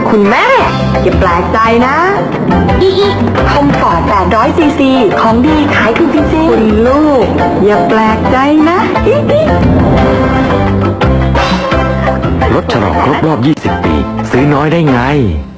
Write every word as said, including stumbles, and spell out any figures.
คุณแม่อย่าแปลกใจนะอีอีคอมฟอร์ตแปดร้อยซีซีของดีขายถูกจริงๆคุณลูกอย่าแปลกใจนะอีอีรถฉลองครบรอบยี่สิบปีซื้อน้อยได้ไง